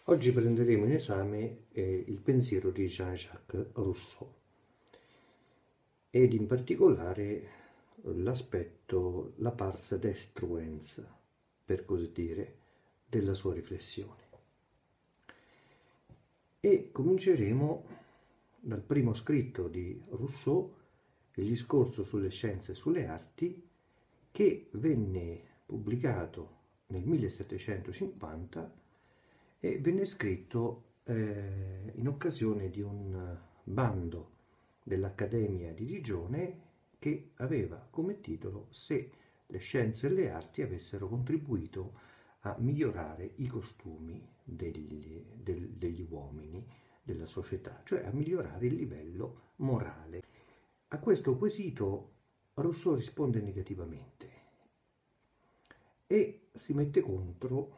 Oggi prenderemo in esame il pensiero di Jean-Jacques Rousseau ed in particolare l'aspetto, la pars destruens, per così dire, della sua riflessione. E cominceremo dal primo scritto di Rousseau, il discorso sulle scienze e sulle arti, che venne pubblicato nel 1750 e venne scritto in occasione di un bando dell'Accademia di Digione che aveva come titolo "Se le scienze e le arti avessero contribuito a migliorare i costumi degli uomini, della società, cioè a migliorare il livello morale". A questo quesito Rousseau risponde negativamente e si mette contro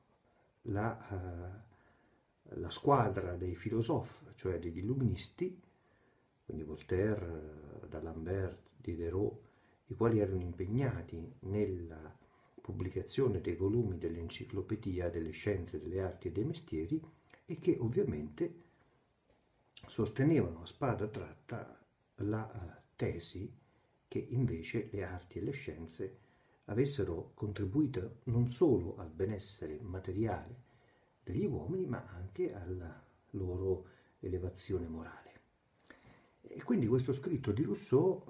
la squadra dei filosofi, cioè degli illuministi, quindi Voltaire, d'Alembert, Diderot, i quali erano impegnati nella pubblicazione dei volumi dell'Enciclopedia delle scienze, delle arti e dei mestieri, e che ovviamente sostenevano a spada tratta la tesi che invece le arti e le scienze avessero contribuito non solo al benessere materiale degli uomini, ma anche alla loro elevazione morale. E quindi questo scritto di Rousseau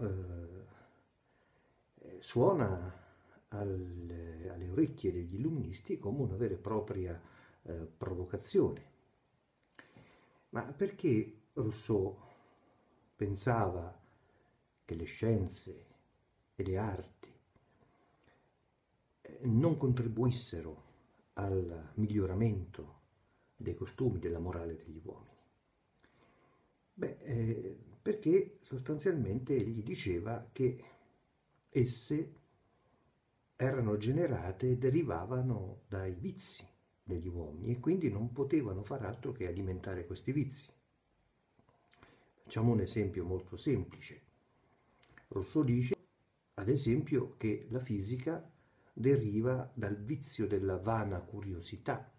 suona alle orecchie degli illuministi come una vera e propria provocazione. Ma perché Rousseau pensava che le scienze e le arti non contribuissero al miglioramento dei costumi, della morale degli uomini? Perché sostanzialmente egli diceva che esse erano generate e derivavano dai vizi degli uomini e quindi non potevano far altro che alimentare questi vizi. Facciamo un esempio molto semplice. Rousseau dice, ad esempio, che la fisica deriva dal vizio della vana curiosità.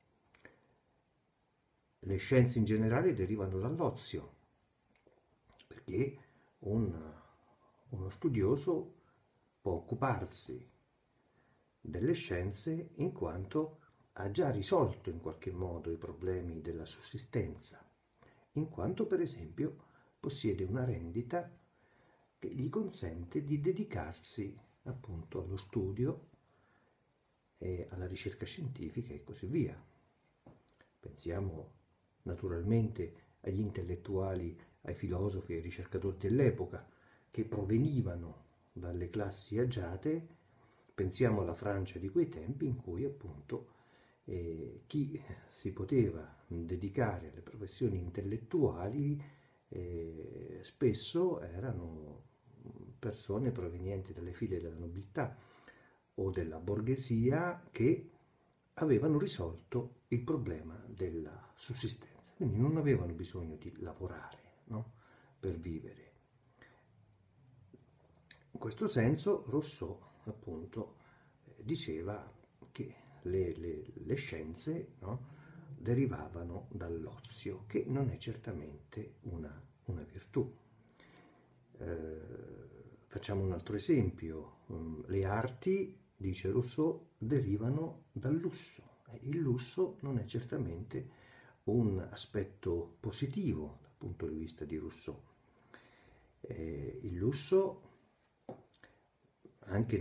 Le scienze in generale derivano dall'ozio, perché uno studioso può occuparsi delle scienze in quanto ha già risolto in qualche modo i problemi della sussistenza, in quanto per esempio possiede una rendita che gli consente di dedicarsi appunto allo studio e alla ricerca scientifica e così via. Pensiamo naturalmente agli intellettuali, ai filosofi, ai ricercatori dell'epoca che provenivano dalle classi agiate. Pensiamo alla Francia di quei tempi in cui appunto chi si poteva dedicare alle professioni intellettuali spesso erano persone provenienti dalle file della nobiltà o della borghesia che avevano risolto il problema della sussistenza, quindi non avevano bisogno di lavorare, no? Per vivere. In questo senso Rousseau appunto diceva che le scienze, no, derivavano dall'ozio, che non è certamente una virtù. Facciamo un altro esempio. Le arti, dice Rousseau, derivano dal lusso. Il lusso non è certamente un aspetto positivo dal punto di vista di Rousseau. Il lusso, anche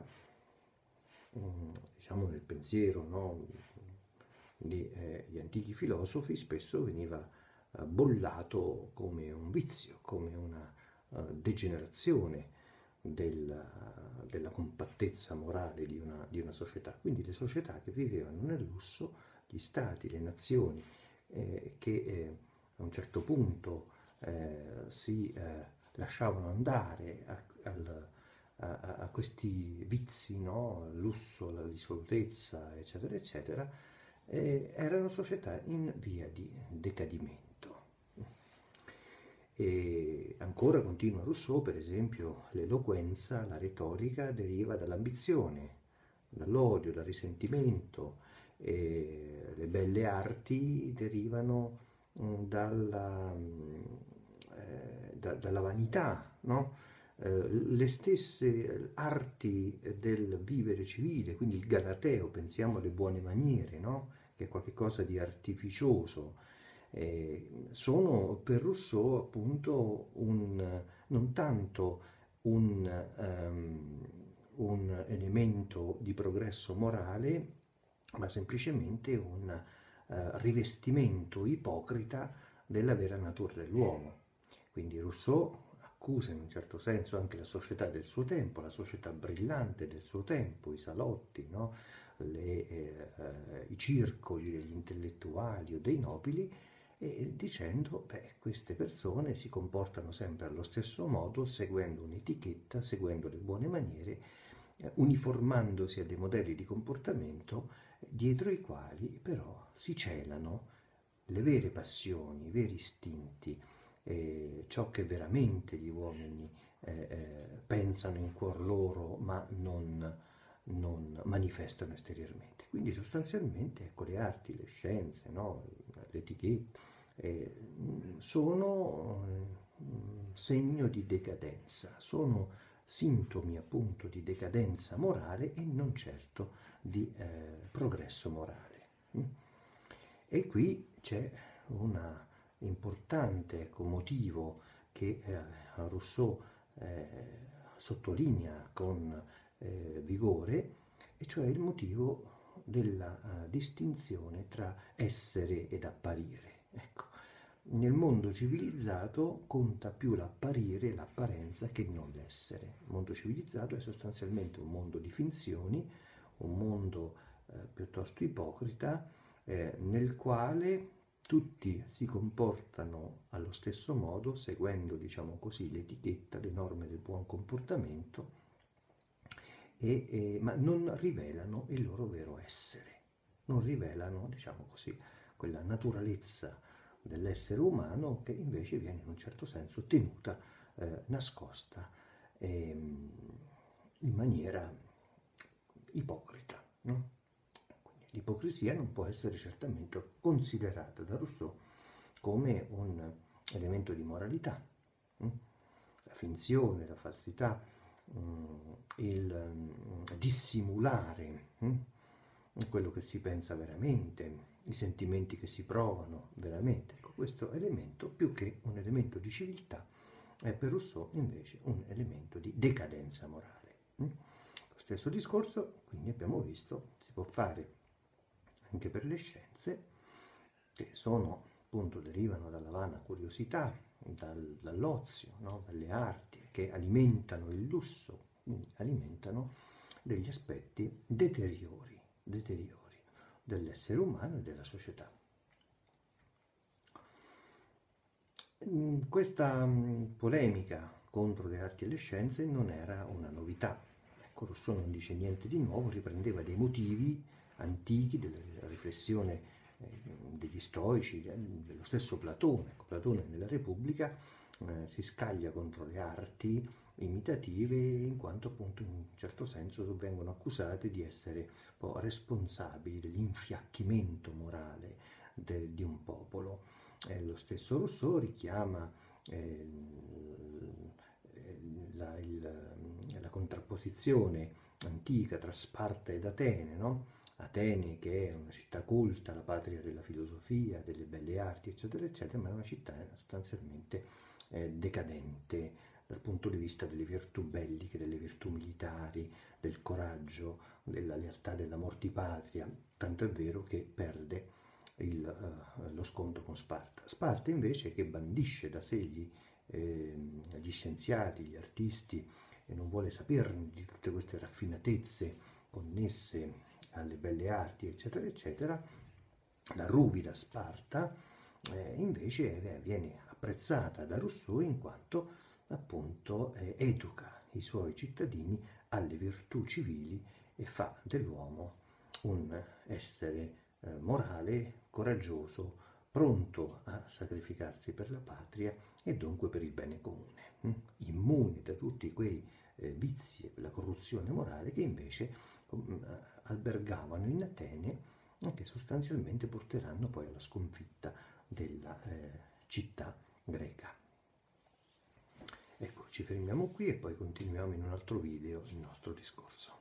diciamo nel pensiero, no, degli antichi filosofi, spesso veniva bollato come un vizio, come una degenerazione della compattezza morale di una società. Quindi le società che vivevano nel lusso, gli stati, le nazioni, che a un certo punto si lasciavano andare a questi vizi, no? Il lusso, la dissolutezza, eccetera, eccetera, erano società in via di decadimento. E ancora continua Rousseau, per esempio, l'eloquenza, la retorica deriva dall'ambizione, dall'odio, dal risentimento, Le belle arti derivano dalla vanità, no? Le stesse arti del vivere civile, quindi il galateo, pensiamo alle buone maniere, no? Che è qualcosa di artificioso, sono per Rousseau appunto non tanto un elemento di progresso morale, ma semplicemente un rivestimento ipocrita della vera natura dell'uomo. Quindi Rousseau accusa in un certo senso anche la società del suo tempo, la società brillante del suo tempo, i salotti, no? I circoli degli intellettuali o dei nobili, e dicendo, beh, queste persone si comportano sempre allo stesso modo, seguendo un'etichetta, seguendo le buone maniere, uniformandosi a dei modelli di comportamento dietro i quali però si celano le vere passioni, i veri istinti, ciò che veramente gli uomini pensano in cuor loro, ma non manifestano esteriormente. Quindi sostanzialmente, ecco, le arti, le scienze, no? L'etichetta, sono segno di decadenza, sono sintomi appunto di decadenza morale e non certo di progresso morale. E qui c'è un importante, ecco, motivo che Rousseau sottolinea con vigore, e cioè il motivo della distinzione tra essere ed apparire. Ecco, nel mondo civilizzato conta più l'apparire e l'apparenza che non l'essere. Il mondo civilizzato è sostanzialmente un mondo di finzioni, un mondo piuttosto ipocrita, nel quale tutti si comportano allo stesso modo, seguendo, diciamo così, l'etichetta, le norme del buon comportamento, ma non rivelano il loro vero essere, non rivelano, diciamo così, quella naturalezza dell'essere umano che invece viene in un certo senso tenuta nascosta in maniera ipocrita, no? Quindi l'ipocrisia non può essere certamente considerata da Rousseau come un elemento di moralità. La finzione, la falsità, il dissimulare quello che si pensa veramente, i sentimenti che si provano veramente. Ecco, questo elemento, più che un elemento di civiltà, è per Rousseau invece un elemento di decadenza morale. Lo stesso discorso, quindi abbiamo visto, si può fare anche per le scienze, che sono, appunto, derivano dalla vana curiosità, dall'ozio, no? Dalle arti, che alimentano il lusso, quindi alimentano degli aspetti deteriori dell'essere umano e della società. Questa polemica contro le arti e le scienze non era una novità. Ecco, Rousseau non dice niente di nuovo, riprendeva dei motivi antichi della riflessione degli stoici, dello stesso Platone. Ecco, Platone nella Repubblica si scaglia contro le arti imitative, in quanto appunto in un certo senso vengono accusate di essere un po' responsabili dell'infiacchimento morale di un popolo. Lo stesso Rousseau richiama la contrapposizione antica tra Sparta ed Atene, no? Atene, che è una città culta, la patria della filosofia, delle belle arti, eccetera, eccetera, ma è una città sostanzialmente decadente dal punto di vista delle virtù belliche, delle virtù militari, del coraggio, della lealtà, dell'amor di patria, tanto è vero che perde lo scontro con Sparta. Sparta invece, che bandisce da sé gli scienziati, gli artisti, e non vuole saperne di tutte queste raffinatezze connesse alle belle arti, eccetera, eccetera, la ruvida Sparta invece viene apprezzata da Rousseau in quanto appunto educa i suoi cittadini alle virtù civili e fa dell'uomo un essere morale, coraggioso, pronto a sacrificarsi per la patria e dunque per il bene comune, immune da tutti quei vizi e la corruzione morale che invece albergavano in Atene che sostanzialmente porteranno poi alla sconfitta della città greca. Ecco, ci fermiamo qui e poi continuiamo in un altro video il nostro discorso.